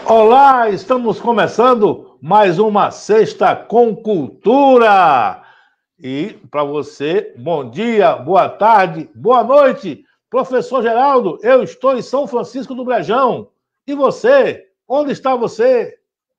Olá, estamos começando mais uma Sexta com Cultura. E para você, bom dia, boa tarde, boa noite. Professor Geraldo, eu estou em São Francisco do Brejão. E você? Onde está você?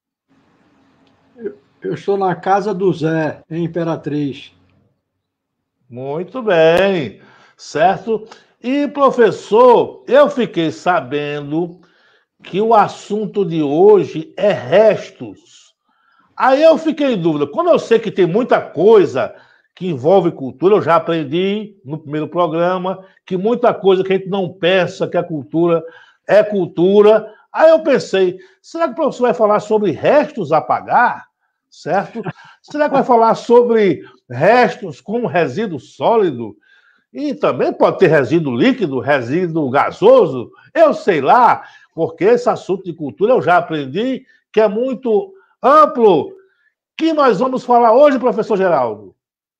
Eu estou na casa do Zé, em Imperatriz. Muito bem, certo? E, professor, eu fiquei sabendo que o assunto de hoje é restos. Aí eu fiquei em dúvida. Como eu sei que tem muita coisa que envolve cultura, eu já aprendi no primeiro programa que muita coisa que a gente não pensa que a cultura é cultura. Aí eu pensei, será que o professor vai falar sobre restos a pagar? Certo? Será que vai falar sobre restos como resíduo sólido? E também pode ter resíduo líquido, resíduo gasoso, eu sei lá, porque esse assunto de cultura eu já aprendi que é muito amplo. Que nós vamos falar hoje, professor Geraldo?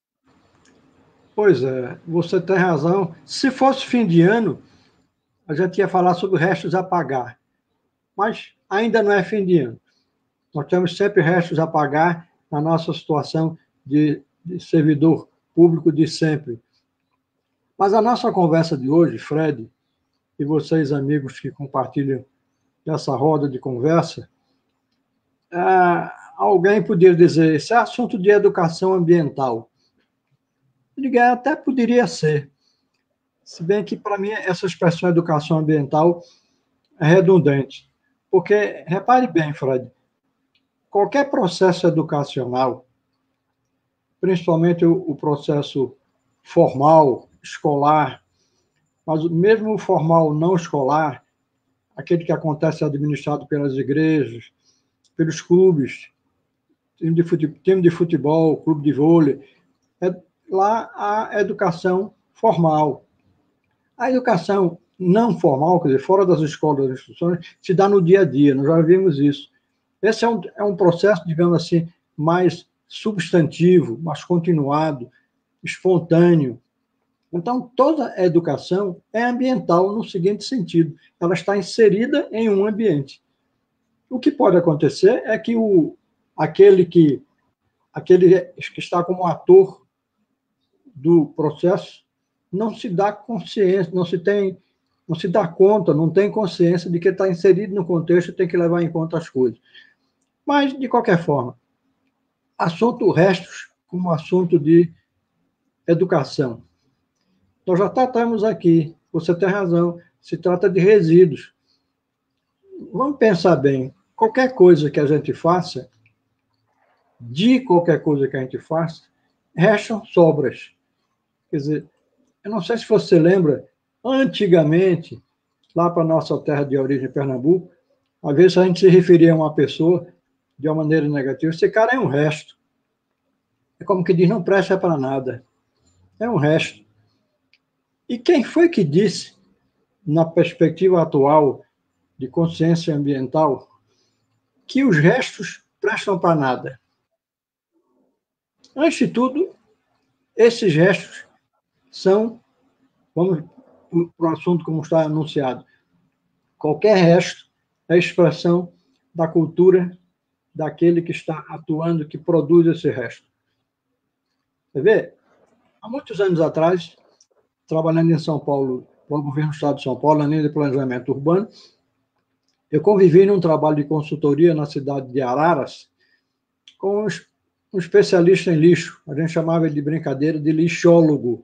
Pois é, você tem razão. Se fosse fim de ano, a gente ia falar sobre restos a pagar. Mas ainda não é fim de ano. Nós temos sempre restos a pagar na nossa situação de servidor público de sempre. Mas a nossa conversa de hoje, Fred, e vocês, amigos que compartilham essa roda de conversa, alguém poderia dizer, esse é assunto de educação ambiental. Até poderia ser. Se bem que, para mim, essa expressão educação ambiental é redundante. Porque, repare bem, Fred, qualquer processo educacional, principalmente o processo formal, escolar, mas mesmo o formal não escolar, aquele que acontece administrado pelas igrejas, pelos clubes, time de futebol, clube de vôlei, lá a educação formal. A educação não formal, quer dizer, fora das escolas, das instituições, se dá no dia a dia, nós já vimos isso. Esse é um processo, digamos assim, mais substantivo, mais continuado, espontâneo. Então, toda a educação é ambiental no seguinte sentido: ela está inserida em um ambiente. O que pode acontecer é que aquele que está como ator do processo não se dá consciência, não se dá conta, não tem consciência de que está inserido no contexto e tem que levar em conta as coisas. Mas, de qualquer forma, assunto restos como assunto de educação. Nós já tratamos aqui, você tem razão, se trata de resíduos. Vamos pensar bem, qualquer coisa que a gente faça, de qualquer coisa que a gente faça, restam sobras. Quer dizer, eu não sei se você lembra, antigamente, lá para a nossa terra de origem, Pernambuco, às vezes a gente se referia a uma pessoa de uma maneira negativa, esse cara é um resto. É como que diz, não presta para nada. É um resto. E quem foi que disse, na perspectiva atual de consciência ambiental, que os restos prestam para nada? Antes de tudo, esses restos são, vamos para o assunto como está anunciado, qualquer resto é expressão da cultura daquele que está atuando, que produz esse resto. Você vê, há muitos anos atrás, trabalhando em São Paulo, para o governo do Estado de São Paulo, na linha de planejamento urbano, eu convivi num trabalho de consultoria na cidade de Araras com um especialista em lixo. A gente chamava ele de brincadeira de lixólogo.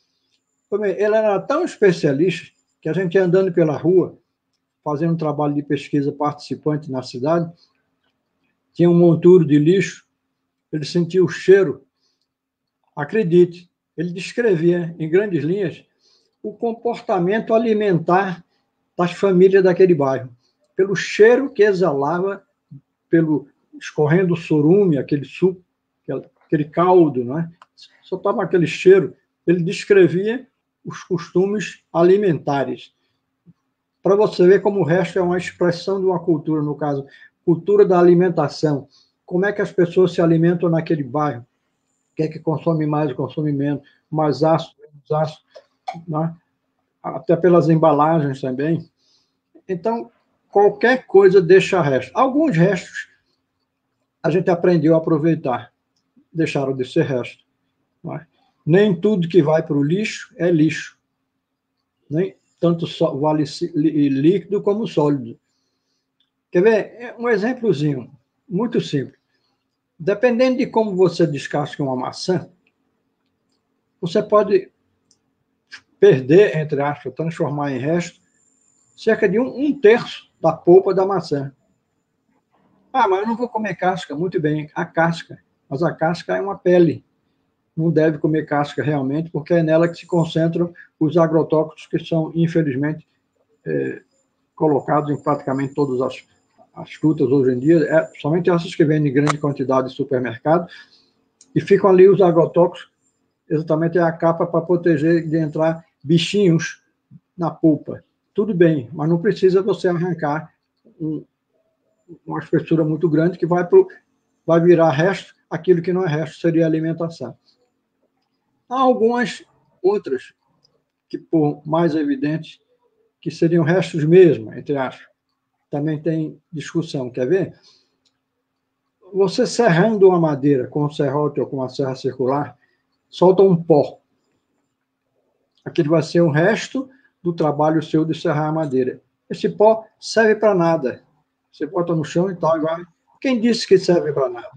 Ele era tão especialista que a gente ia andando pela rua, fazendo um trabalho de pesquisa participante na cidade, tinha um monturo de lixo, ele sentia o cheiro. Acredite, ele descrevia, em grandes linhas, o comportamento alimentar das famílias daquele bairro, pelo cheiro que exalava, pelo escorrendo o sorume, aquele suco, aquele caldo, não é? Só estava aquele cheiro. Ele descrevia os costumes alimentares. Para você ver como o resto é uma expressão de uma cultura, no caso, cultura da alimentação. Como é que as pessoas se alimentam naquele bairro? O que é que consome mais, consome menos, mais ácido, menos ácido, né? Até pelas embalagens também. Então, qualquer coisa deixa resto. Alguns restos a gente aprendeu a aproveitar, deixaram de ser resto. Não é? Nem tudo que vai para o lixo é lixo. Nem tanto vale líquido como sólido. Quer ver? Um exemplozinho, muito simples. Dependendo de como você descasca uma maçã, você pode perder, entre aspas, transformar em resto, cerca de um terço da polpa da maçã. Ah, mas eu não vou comer casca. Muito bem, a casca. Mas a casca é uma pele. Não deve comer casca realmente, porque é nela que se concentram os agrotóxicos que são, infelizmente, colocados em praticamente todas as frutas hoje em dia, somente essas que vendem em grande quantidade de supermercado, e ficam ali os agrotóxicos, exatamente a capa para proteger de entrar bichinhos na polpa. Tudo bem, mas não precisa você arrancar uma espessura muito grande que vai virar resto, aquilo que não é resto seria alimentação. Há algumas outras que, por mais evidentes, que seriam restos mesmo, entre aspas. Também tem discussão, quer ver? Você serrando uma madeira com um serrote ou com uma serra circular, solta um pó. Aquele vai ser o resto do trabalho seu de serrar a madeira. Esse pó serve para nada. Você bota no chão e tal, e vai. Quem disse que serve para nada?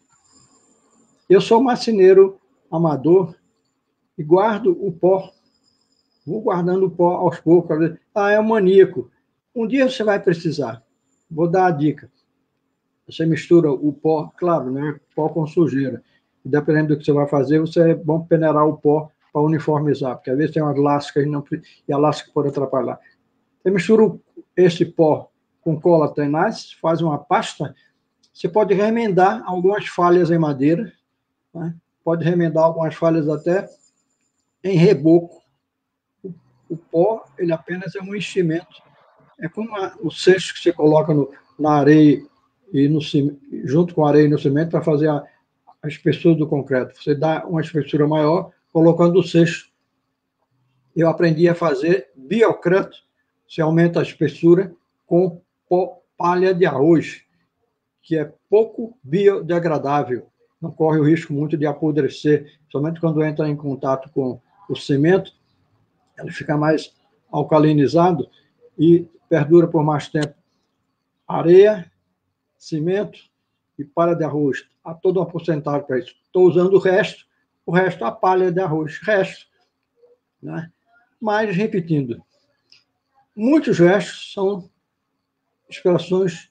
Eu sou marceneiro amador e guardo o pó. Vou guardando o pó aos poucos. Ah, é um maníaco. Um dia você vai precisar. Vou dar a dica. Você mistura o pó, claro, né? Pó com sujeira. E dependendo do que você vai fazer, é bom peneirar o pó para uniformizar, porque às vezes tem umas lascas e a lasca pode atrapalhar. Você mistura esse pó com cola tenaz, faz uma pasta, você pode remendar algumas falhas em madeira, né? Pode remendar algumas falhas até em reboco. O pó, ele apenas é um enchimento. É como o cesto que você coloca na areia e junto com a areia e no cimento para fazer a espessura do concreto. Você dá uma espessura maior colocando o cesto. Eu aprendi a fazer biocreto, você aumenta a espessura com palha de arroz, que é pouco biodegradável. Não corre o risco muito de apodrecer, somente quando entra em contato com o cimento, ele fica mais alcalinizado e perdura por mais tempo. Areia, cimento e palha de arroz. Há toda uma porcentagem para isso. Estou usando o resto a palha de arroz. Resto. Né? Mas, repetindo, muitos restos são expressões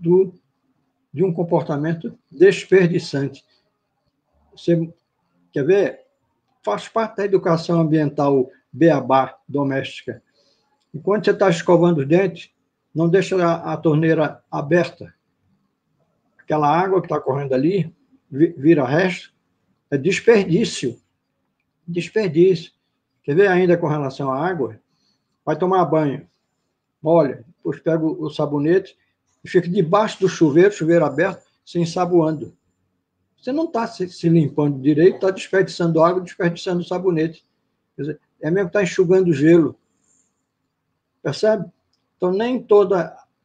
de um comportamento desperdiçante. Você quer ver? Faz parte da educação ambiental beabá doméstica. Enquanto você está escovando os dentes, não deixa a torneira aberta. Aquela água que está correndo ali vira resto, é desperdício. Desperdício. Quer ver ainda com relação à água? Vai tomar banho. Olha, depois pega o sabonete e fica debaixo do chuveiro aberto, se ensaboando. Você não está se limpando direito, está desperdiçando água, desperdiçando sabonete. Quer dizer, é mesmo que está enxugando gelo. Percebe? Então, nem todo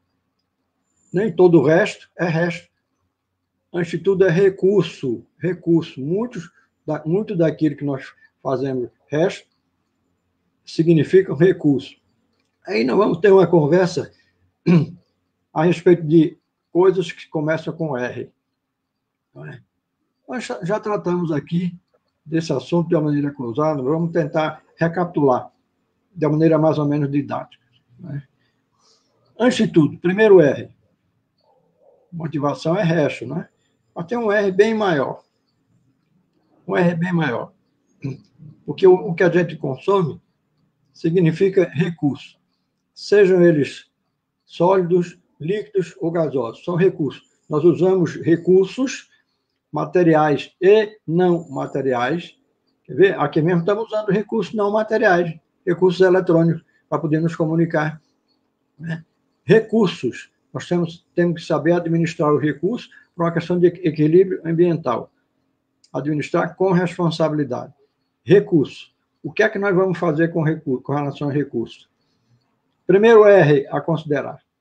o resto é resto. Antes de tudo, é recurso. Recurso. Muito daquilo que nós fazemos resto significa recurso. Aí nós vamos ter uma conversa a respeito de coisas que começam com R. Nós já tratamos aqui desse assunto de uma maneira cruzada, vamos tentar recapitular de uma maneira mais ou menos didática. Antes de tudo, primeiro R. Motivação é resto, né? Mas tem um R bem maior. Um R bem maior. Porque o que a gente consome significa recurso. Sejam eles sólidos, líquidos ou gasosos. São recursos. Nós usamos recursos materiais e não materiais. Quer ver? Aqui mesmo estamos usando recursos não materiais, recursos eletrônicos, para poder nos comunicar. Né? Recursos. Nós temos que saber administrar os recursos por uma questão de equilíbrio ambiental. Administrar com responsabilidade. Recursos. O que é que nós vamos fazer com relação a recursos? Primeiro R a considerar.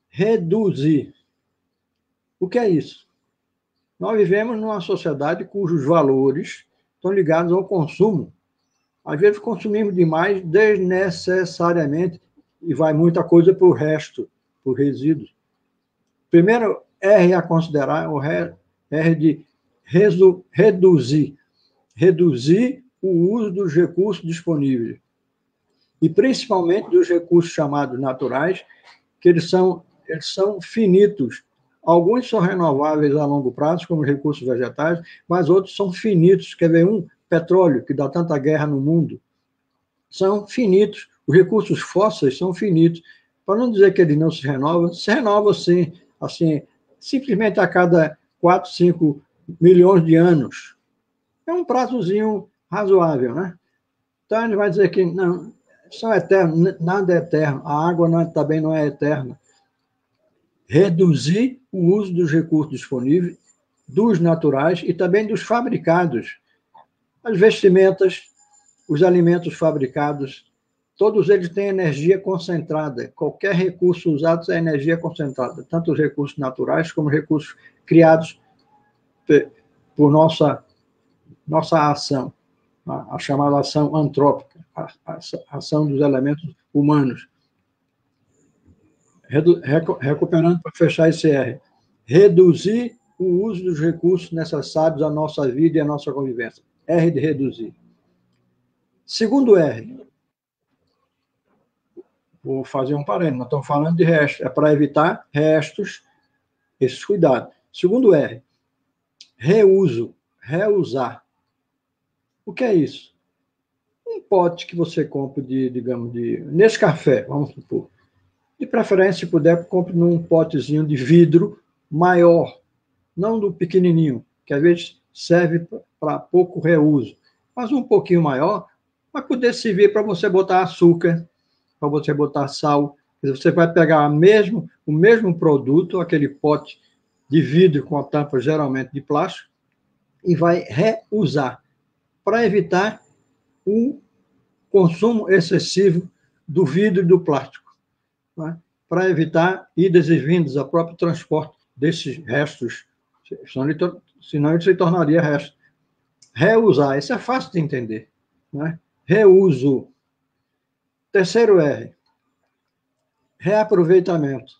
reduzir. O que é isso? Nós vivemos numa sociedade cujos valores estão ligados ao consumo. Às vezes consumimos demais desnecessariamente e vai muita coisa para o resto, para o resíduo. Primeiro R a considerar, o R de reduzir. Reduzir o uso dos recursos disponíveis. E principalmente dos recursos chamados naturais, que eles são finitos. Alguns são renováveis a longo prazo, como recursos vegetais, mas outros são finitos. Quer ver petróleo, que dá tanta guerra no mundo, são finitos. Os recursos fósseis são finitos. Para não dizer que eles não se renovam sim, assim, simplesmente a cada 4, 5 milhões de anos. É um prazozinho razoável, né? Então, ele vai dizer que não, são eternos, nada é eterno, a água também não é eterna. Reduzir o uso dos recursos disponíveis, dos naturais e também dos fabricados. As vestimentas, os alimentos fabricados, todos eles têm energia concentrada. Qualquer recurso usado é energia concentrada, tanto os recursos naturais como os recursos criados por nossa ação, a chamada ação antrópica, a ação dos elementos humanos. Recuperando para fechar esse R. Reduzir o uso dos recursos necessários à nossa vida e à nossa convivência. R de reduzir. Segundo R. Vou fazer um parênteses, nós estamos falando de restos. É para evitar restos, esses cuidados. Segundo R. Reuso, reusar. O que é isso? Um pote que você compra nesse café, vamos supor. De preferência, se puder, compre num potezinho de vidro maior, não do pequenininho, que às vezes serve para pouco reuso, mas um pouquinho maior, vai poder servir para você botar açúcar, para você botar sal. Você vai pegar o mesmo produto, aquele pote de vidro com a tampa geralmente de plástico, e vai reusar, para evitar o consumo excessivo do vidro e do plástico, né? Para evitar idas e vindas, o próprio transporte desses restos, senão ele se tornaria resto. Reusar, isso é fácil de entender, né? Reuso. Terceiro R, reaproveitamento.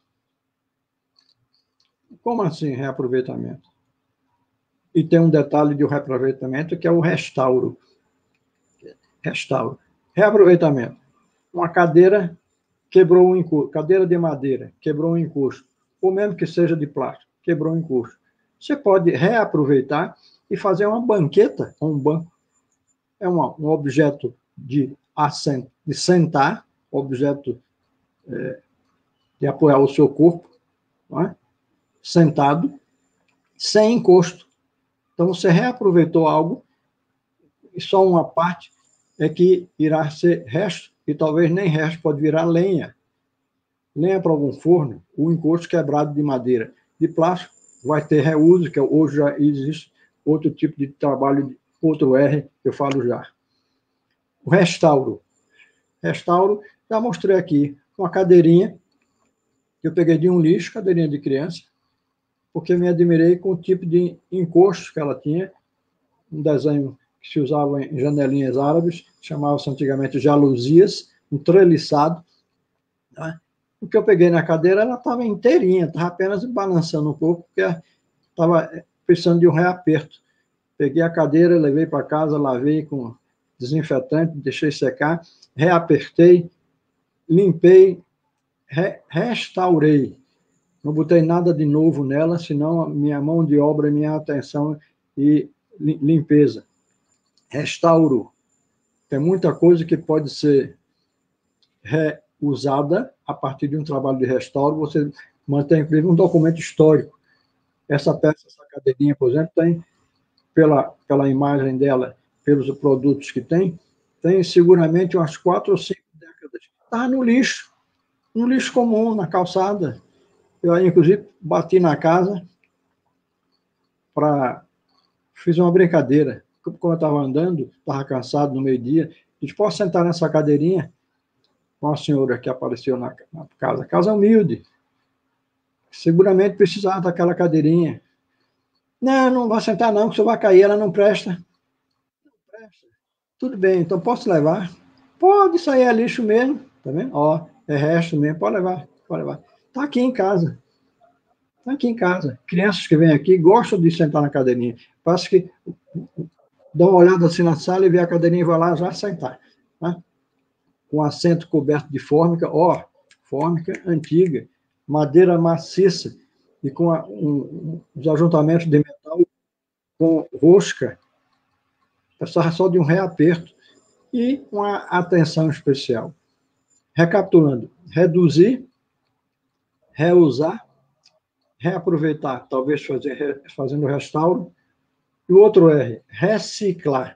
Como assim reaproveitamento? E tem um detalhe de reaproveitamento que é o restauro. Restauro. Reaproveitamento. Uma cadeira quebrou um encosto, cadeira de madeira, quebrou um encosto, ou mesmo que seja de plástico, quebrou um encosto. Você pode reaproveitar e fazer uma banqueta, um banco. É um objeto de sentar, objeto de apoiar o seu corpo, não é? Sentado, sem encosto. Então, você reaproveitou algo e só uma parte é que irá ser resto, e talvez nem resto, pode virar lenha. Lenha para algum forno, o encosto quebrado de madeira. De plástico, vai ter reuso, que hoje já existe outro tipo de trabalho, outro R, que eu falo já. O restauro. Restauro, já mostrei aqui, uma cadeirinha, que eu peguei de um lixo, cadeirinha de criança, porque me admirei com o tipo de encosto que ela tinha, um desenho que se usava em janelinhas árabes, chamava-se antigamente jaluzias, um treliçado. Né? O que eu peguei na cadeira, ela estava inteirinha, estava apenas balançando um pouco, porque estava precisando de um reaperto. Peguei a cadeira, levei para casa, lavei com desinfetante, deixei secar, reapertei, limpei, restaurei. Não botei nada de novo nela, senão a minha mão de obra, minha atenção e limpeza. Restauro. Tem muita coisa que pode ser reusada a partir de um trabalho de restauro. Você mantém, inclusive, um documento histórico. Essa peça, essa cadeirinha, por exemplo, tem, pela imagem dela, pelos produtos que tem seguramente umas 4 ou 5 décadas. Estava no lixo comum, na calçada. Eu aí, inclusive, bati na casa fiz uma brincadeira. Como eu estava andando, estava cansado no meio-dia, disse, posso sentar nessa cadeirinha? Uma senhora que apareceu na casa. Casa humilde. seguramente precisava daquela cadeirinha. Não, não vai sentar não, que você vai cair, ela não presta. Não presta. Tudo bem, então posso levar? Pode, isso aí é lixo mesmo, tá vendo? Ó, é resto mesmo, pode levar, pode levar. Tá aqui em casa. Tá aqui em casa. Crianças que vêm aqui gostam de sentar na cadeirinha. Parece que dão uma olhada assim na sala e vê a cadeirinha e vai lá já sentar. Tá? Com assento coberto de fórmica, ó, fórmica antiga, madeira maciça e com os ajuntamentos de metal com rosca, precisava só de um reaperto e uma atenção especial. Recapitulando, reduzir, reusar, reaproveitar, talvez fazendo restauro, e o outro R, reciclar.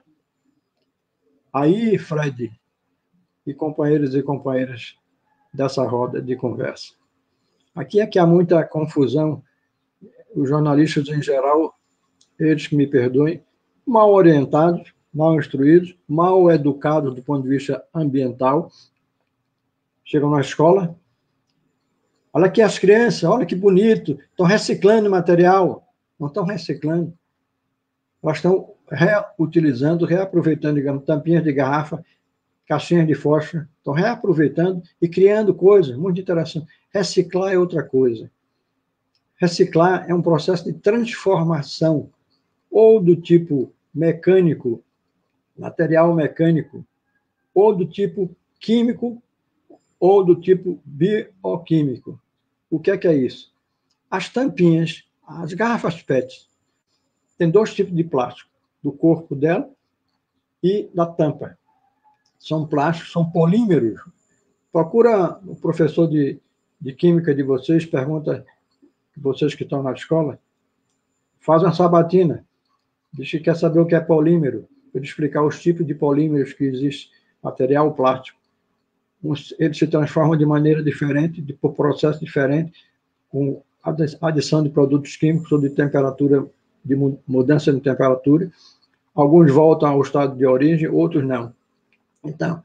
Aí, Fred e companheiros e companheiras dessa roda de conversa, aqui é que há muita confusão, os jornalistas em geral, eles que me perdoem, mal orientados, mal instruídos, mal educados do ponto de vista ambiental, chegam na escola, olha aqui as crianças, olha que bonito, estão reciclando material. Não estão reciclando. Elas estão reutilizando, reaproveitando, digamos, tampinhas de garrafa, caixinhas de fósforo, estão reaproveitando e criando coisas muito interessantes. Reciclar é outra coisa. Reciclar é um processo de transformação, ou do tipo mecânico, material mecânico, ou do tipo químico, ou do tipo bioquímico. O que é isso? As tampinhas, as garrafas PET, tem dois tipos de plástico, do corpo dela e da tampa. São plásticos, são polímeros. Procura o professor de química de vocês, pergunta, vocês que estão na escola, faz uma sabatina, diz que quer saber o que é polímero, para explicar os tipos de polímeros que existem, material plástico. Eles se transformam de maneira diferente, por processo diferente, com adição de produtos químicos ou de temperatura, de mudança de temperatura. Alguns voltam ao estado de origem, outros não. Então,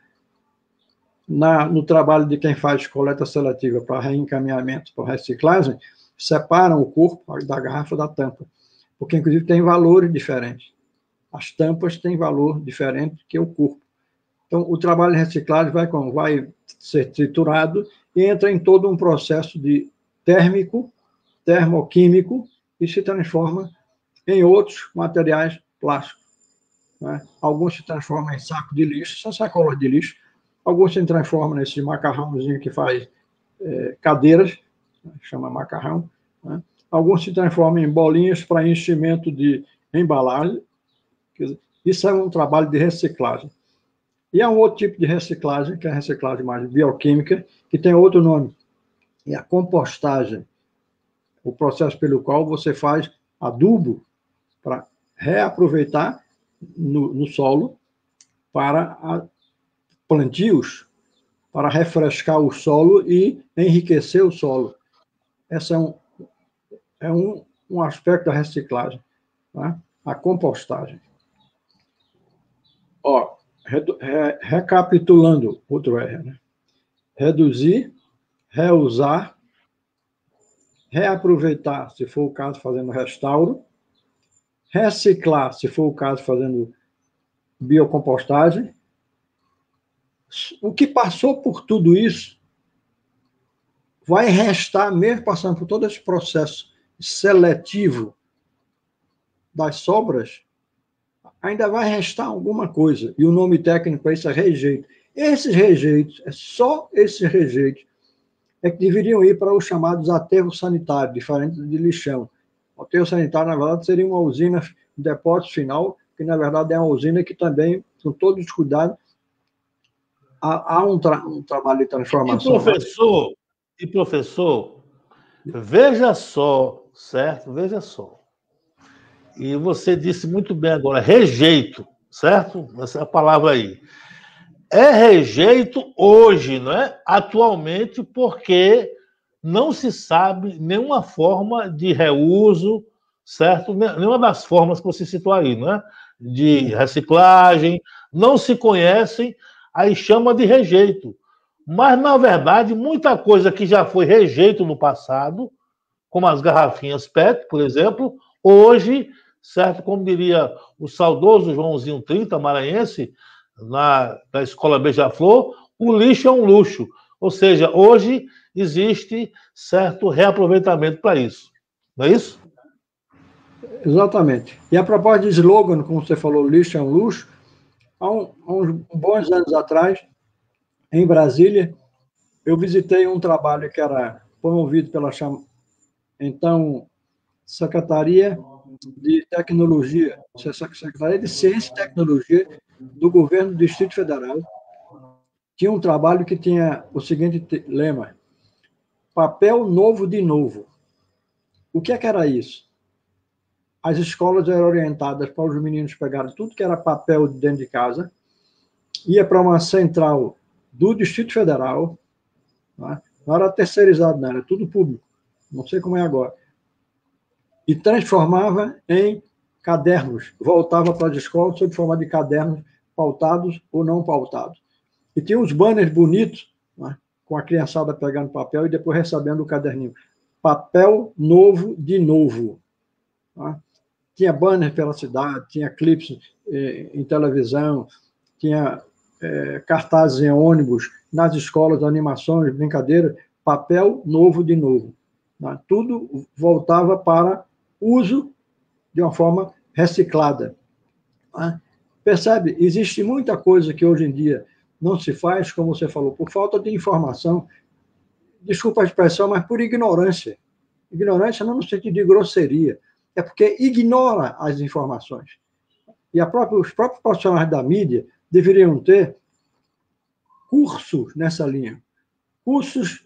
no trabalho de quem faz coleta seletiva para reencaminhamento, para reciclagem, separam o corpo da garrafa da tampa, porque, inclusive, tem valores diferentes. As tampas têm valor diferente que o corpo. Então, o trabalho de reciclagem vai ser triturado e entra em todo um processo de térmico, termoquímico, e se transforma em outros materiais plásticos. Né? Alguns se transformam em saco de lixo, são sacolas de lixo. Alguns se transformam nesse macarrãozinho que faz cadeiras, chama macarrão. Né? Alguns se transformam em bolinhas para enchimento de embalagem. Isso é um trabalho de reciclagem. E há um outro tipo de reciclagem, que é a reciclagem mais bioquímica, que tem outro nome. É a compostagem. O processo pelo qual você faz adubo para reaproveitar no solo para plantios, para refrescar o solo e enriquecer o solo. Esse é um aspecto da reciclagem, tá? A compostagem. Ó, recapitulando, outro R, né? Reduzir, reusar, reaproveitar, se for o caso, fazendo restauro, reciclar, se for o caso, fazendo biocompostagem. O que passou por tudo isso vai restar, mesmo passando por todo esse processo seletivo das sobras, ainda vai restar alguma coisa. E o nome técnico para isso é rejeito. Esses rejeitos, só esses rejeitos, é que deveriam ir para os chamados aterros sanitários, diferente de lixão. O aterro sanitário, na verdade, seria uma usina de depósito final, que, na verdade, é uma usina que também, com todos os cuidados, há um trabalho de transformação. E professor, veja só, certo? Veja só. E você disse muito bem agora, rejeito, certo? Essa é a palavra aí. É rejeito hoje, não é? Atualmente, porque não se sabe nenhuma forma de reuso, certo? Nenhuma das formas que você citou aí, não é? De reciclagem, não se conhecem, aí chama de rejeito. Mas, na verdade, muita coisa que já foi rejeito no passado como as garrafinhas PET, por exemplo, hoje, certo, como diria o saudoso Joãozinho 30, maranhense, na escola Beija-Flor, o lixo é um luxo. Ou seja, hoje existe certo reaproveitamento para isso. Não é isso? Exatamente. E a propósito de slogan, como você falou, lixo é um luxo, há uns bons anos atrás, em Brasília, eu visitei um trabalho que era promovido pela então Secretaria de Tecnologia, Secretaria de Ciência e Tecnologia do Governo do Distrito Federal. Tinha um trabalho que tinha o seguinte lema: papel novo de novo. O que era isso? As escolas eram orientadas para os meninos pegarem tudo que era papel dentro de casa, ia para uma central do Distrito Federal, né? Não era terceirizado, não, era tudo público, não sei como é agora, e transformava em cadernos, voltava para as escolas sob forma de cadernos pautados ou não pautados. E tinha uns banners bonitos, né? Com a criançada pegando papel e depois recebendo o caderninho. Papel novo de novo. Né? Tinha banner pela cidade, tinha clipes em televisão, tinha cartazes em ônibus, nas escolas, animações, brincadeiras, papel novo de novo. Né? Tudo voltava para uso de uma forma reciclada. Né? Percebe? Existe muita coisa que hoje em dia não se faz, como você falou, por falta de informação, desculpa a expressão, mas por ignorância. Ignorância não no sentido de grosseria, é porque ignora as informações. E os próprios profissionais da mídia deveriam ter cursos nessa linha, cursos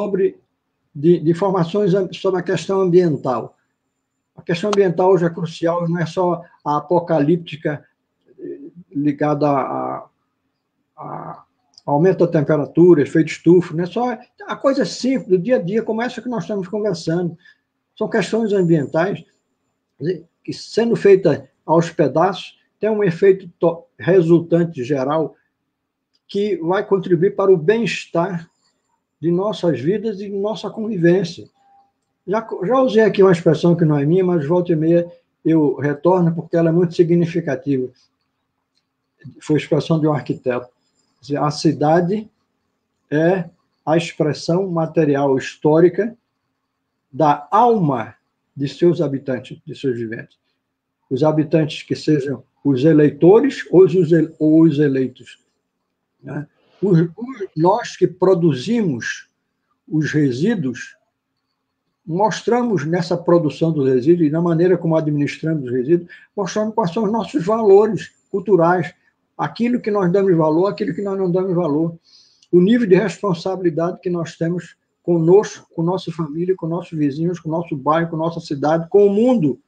de formações sobre a questão ambiental. A questão ambiental hoje é crucial, não é só a apocalíptica ligada a aumento da temperatura, efeito estufa, não é só a coisa simples do dia a dia, como essa que nós estamos conversando. São questões ambientais que, sendo feitas aos pedaços, tem um efeito resultante geral que vai contribuir para o bem-estar de nossas vidas e de nossa convivência. Já usei aqui uma expressão que não é minha, mas volta e meia eu retorno porque ela é muito significativa. Foi a expressão de um arquiteto. A cidade é a expressão material histórica da alma de seus habitantes, de seus viventes. Os habitantes que sejam os eleitores ou os eleitos. Né? Nós que produzimos os resíduos, mostramos nessa produção dos resíduos e na maneira como administramos os resíduos, mostramos quais são os nossos valores culturais, aquilo que nós damos valor, aquilo que nós não damos valor, o nível de responsabilidade que nós temos conosco, com nossa família, com nossos vizinhos, com nosso bairro, com nossa cidade, com o mundo.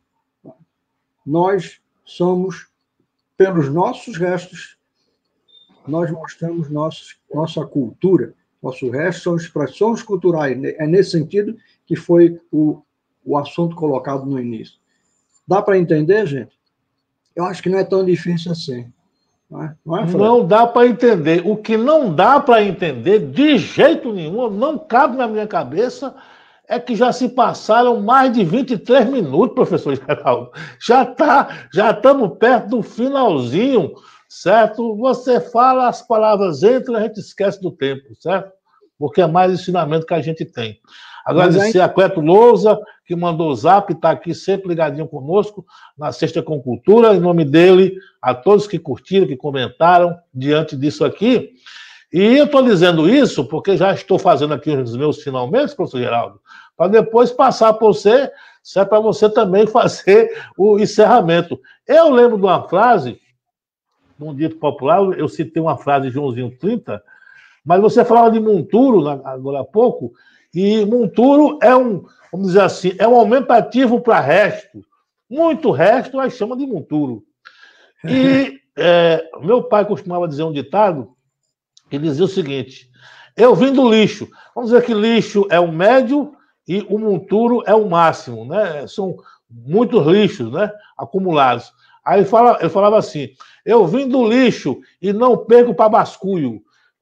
Nós somos, pelos nossos restos, nós mostramos nossa cultura. Nosso resto são expressões culturais. É nesse sentido que foi o assunto colocado no início. Dá para entender, gente? Eu acho que não é tão difícil assim. Não é, Fred? Não dá para entender. O que não dá para entender, de jeito nenhum, não cabe na minha cabeça, é que já se passaram mais de 23 minutos, professor Geraldo. Já estamos perto do finalzinho, certo? Você fala, as palavras entram, a gente esquece do tempo, certo? Porque é mais ensinamento que a gente tem. Agradecer a Cleto Lousa, que mandou o zap, está aqui sempre ligadinho conosco, na Sexta com Cultura, em nome dele, a todos que curtiram, que comentaram diante disso aqui. E eu estou dizendo isso porque já estou fazendo aqui os meus finalmente, professor Geraldo, para depois passar para você, certo? Para você também fazer o encerramento. Eu lembro de uma frase, de um dito popular, eu citei uma frase de Joãozinho 30, mas você falava de monturo agora há pouco, e monturo é vamos dizer assim, é um aumentativo para resto. Muito resto, nós chamamos de monturo. E meu pai costumava dizer um ditado, que dizia o seguinte: eu vim do lixo. Vamos dizer que lixo é o médio e o monturo é o máximo, né? São muitos lixos, né, acumulados. Aí ele falava assim: eu vim do lixo e não perco para basculho.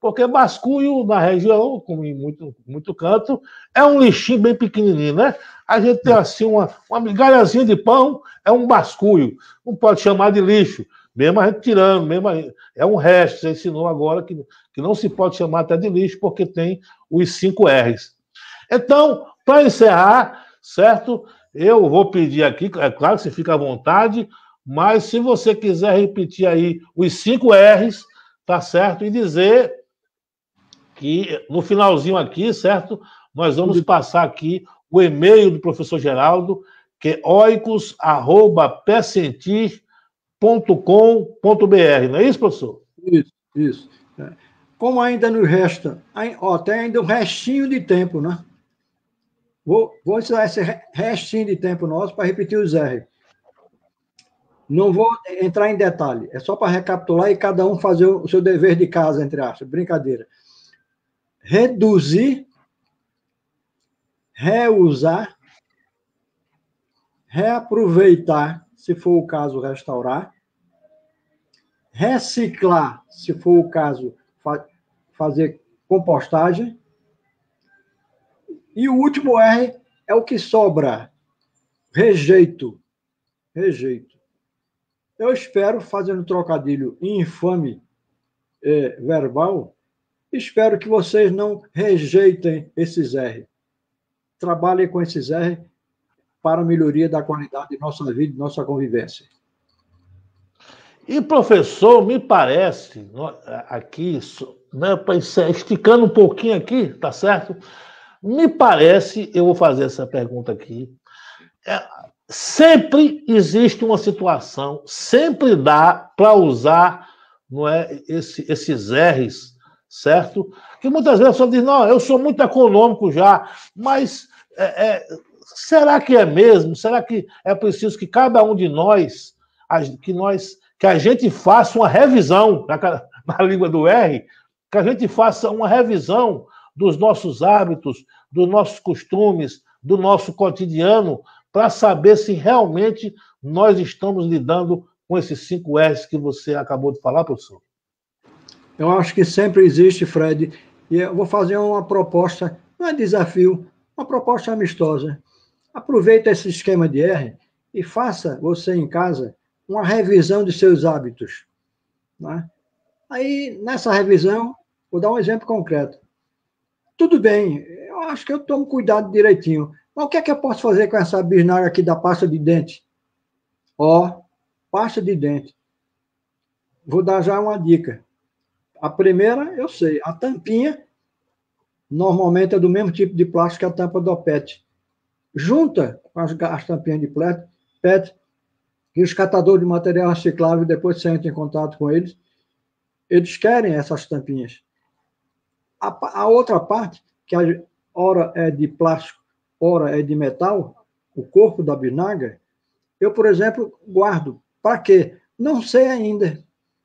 Porque basculho na região, como em muito canto, é um lixinho bem pequenininho, né? A gente tem assim uma migalhazinha de pão, é um basculho. Não pode chamar de lixo, mesmo a gente tirando, é um resto. Você ensinou agora que não se pode chamar até de lixo, porque tem os 5 R's. Então, para encerrar, certo? Eu vou pedir aqui, é claro que você fica à vontade, mas se você quiser repetir aí os 5 R's, tá certo? E dizer que no finalzinho aqui, certo? Nós vamos passar aqui o e-mail do professor Geraldo, que é oicos@psentir.com.br. Não é isso, professor? Isso. Como ainda nos resta, tem ainda um restinho de tempo, né? Vou usar esse restinho de tempo nosso para repetir os R. Não vou entrar em detalhe, é só para recapitular e cada um fazer o seu dever de casa, entre aspas, brincadeira. Reduzir, reusar, reaproveitar, se for o caso, restaurar, reciclar, se for o caso, fazer compostagem, e o último R é o que sobra, rejeito. Eu espero, fazendo trocadilho infame verbal, espero que vocês não rejeitem esses R. Trabalhem com esses R para a melhoria da qualidade de nossa vida, de nossa convivência. E, professor, me parece, aqui, né, esticando um pouquinho aqui, tá certo? Me parece, eu vou fazer essa pergunta aqui, sempre existe uma situação, sempre dá para usar, não é, esses R's, certo? Que muitas vezes a pessoa diz, não, eu sou muito econômico já, mas será que é mesmo? Será que é preciso que cada um de nós, que a gente faça uma revisão, na língua do R, que a gente faça uma revisão dos nossos hábitos, dos nossos costumes, do nosso cotidiano, para saber se realmente nós estamos lidando com esses 5 R's que você acabou de falar, professor? Eu acho que sempre existe, Fred, e eu vou fazer uma proposta, não é desafio, uma proposta amistosa. Aproveita esse esquema de R e faça você em casa uma revisão de seus hábitos. Né? Aí, nessa revisão, vou dar um exemplo concreto. Tudo bem, eu acho que eu tomo cuidado direitinho, mas o que é que eu posso fazer com essa bisnaga aqui da pasta de dente? Pasta de dente. Vou dar já uma dica. A primeira, eu sei, a tampinha, normalmente é do mesmo tipo de plástico que a tampa do PET. Junta com as tampinhas de PET, e os catadores de material reciclável, depois você entra em contato com eles, eles querem essas tampinhas. A outra parte, que ora é de plástico, ora é de metal, o corpo da bisnaga, eu, por exemplo, guardo. Para quê? Não sei ainda.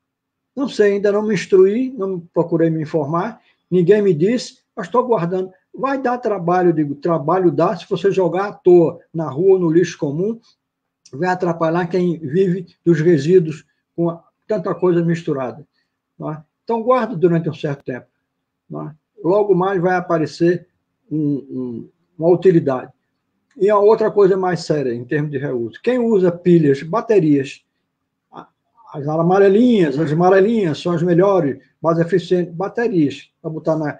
Não me instruí, não procurei me informar, ninguém me disse, mas estou guardando. Vai dar trabalho, trabalho dá se você jogar à toa na rua ou no lixo comum, vai atrapalhar quem vive dos resíduos com tanta coisa misturada. Não é? Então, guarda durante um certo tempo. Não é? Logo mais vai aparecer uma utilidade. E a outra coisa mais séria, em termos de reuso. Quem usa pilhas, baterias, as amarelinhas são as melhores, mais eficientes, baterias, para botar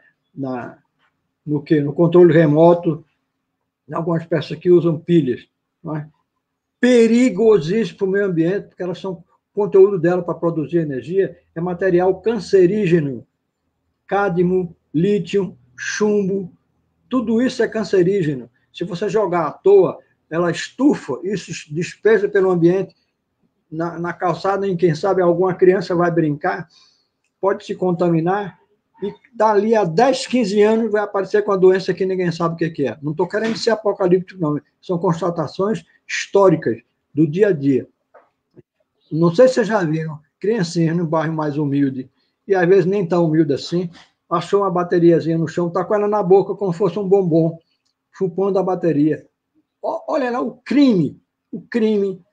no controle remoto, em algumas peças que usam pilhas. Não é? Perigosíssimo para o meio ambiente, porque elas são, o conteúdo dela para produzir energia é material cancerígeno. Cádmio, lítio, chumbo, tudo isso é cancerígeno. Se você jogar à toa, ela estufa, isso despeja pelo ambiente, na calçada, em quem sabe alguma criança vai brincar, pode se contaminar, e dali a 10, 15 anos vai aparecer com a doença que ninguém sabe o que é. Não estou querendo ser apocalíptico, não. São constatações históricas do dia a dia. Não sei se vocês já viram criancinhas no bairro mais humilde, e às vezes nem tão humilde assim, achou uma bateriazinha no chão, está com ela na boca como se fosse um bombom, chupando a bateria. Olha lá o crime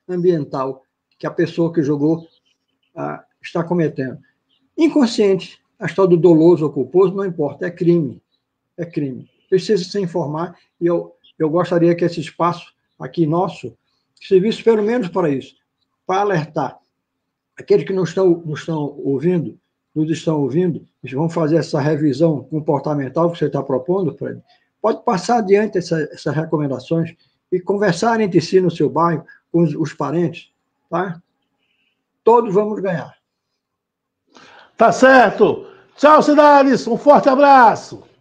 ambiental que a pessoa que jogou está cometendo. Inconsciente, A história do doloso ou culposo não importa, é crime. É crime. Precisa se informar e eu gostaria que esse espaço aqui nosso servisse pelo menos para isso, para alertar aqueles que nos estão ouvindo, vão fazer essa revisão comportamental que você está propondo, Fred. Pode passar adiante essas recomendações e conversar entre si no seu bairro, com os parentes, tá? Todos vamos ganhar. Tá certo. Tchau, Cidades. Um forte abraço.